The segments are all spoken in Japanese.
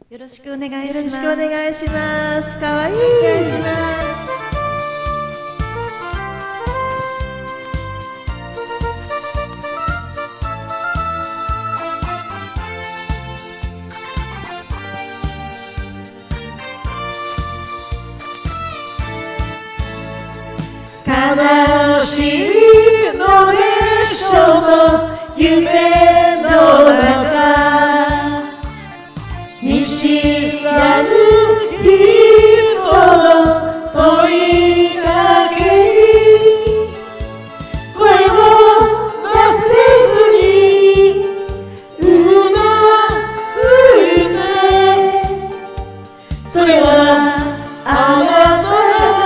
よろしくお願いします。 よろしくお願いします。かわいい。お願いします。 悲しいのでしょう夢の中見知らぬ人の問いかけに声を出せずにうなずいてそれはあなた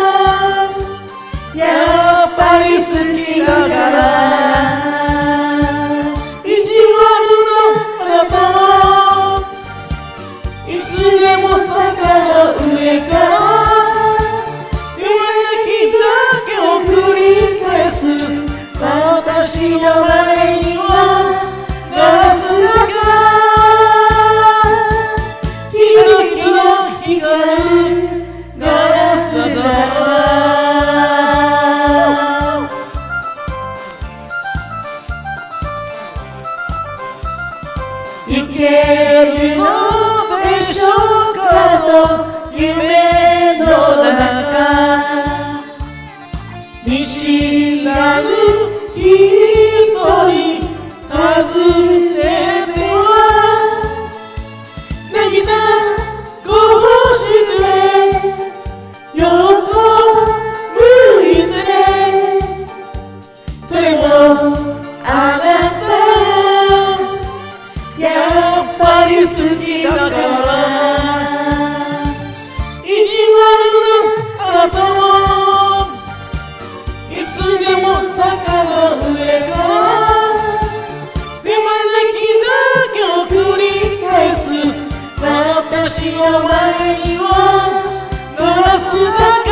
やっぱり好きだから意地悪なあなたをいつでも坂の上から勇気だけを繰り返す私の前にはガラス坂キラキラ光るガラス坂いけるのでしょうかと夢の中見知らぬ人に尋ねては涙こぼして横向いてそれもあなたやっぱり好きだから意地悪なあなたをいつでも坂の上から手招きだけを繰り返す私の前にはガラス坂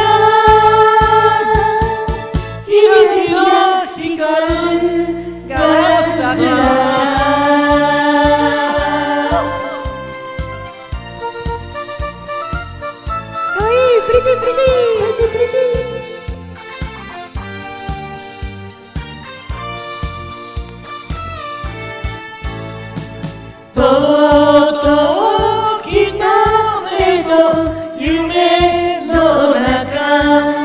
キラキラ光るガラス坂プリティプリティプリティプリティとうとう来たねと夢の中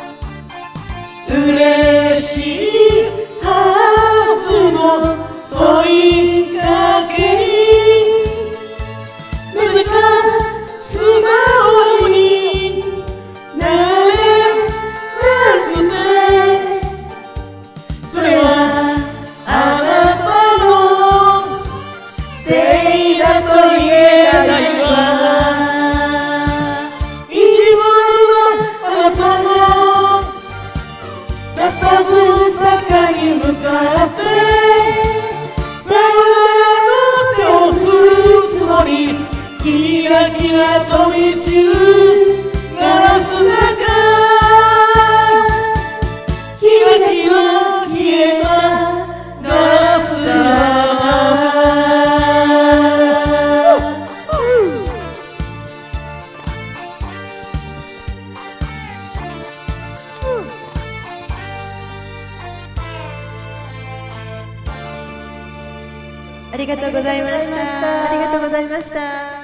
嬉しいはずの問いかけになぜか素直になれなくてそれはあなたのせいだと言えないわ意地悪なあなたの佇む坂に向かってさよならの手を振るつもりキラキラ飛び散るガラス坂キラキラ消えたガラス坂ありがとうございました。ありがとうございました。